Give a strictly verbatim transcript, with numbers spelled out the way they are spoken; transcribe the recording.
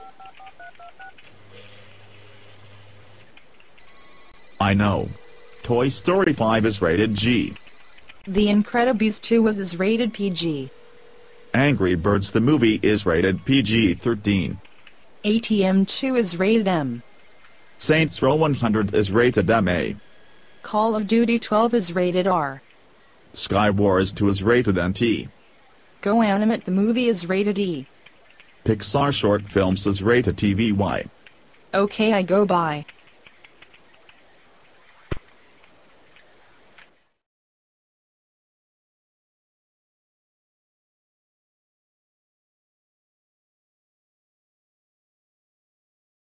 I know. Toy Story five is rated G. The Incredibles two was is rated P G. Angry Birds the movie is rated P G thirteen. A T M two is rated M. Saints Row one hundred is rated M A. Call of Duty twelve is rated R. Sky Wars two is rated N T. Go Animate the movie is rated E. Pixar Short Films is rated T V Y. Okay, I go by.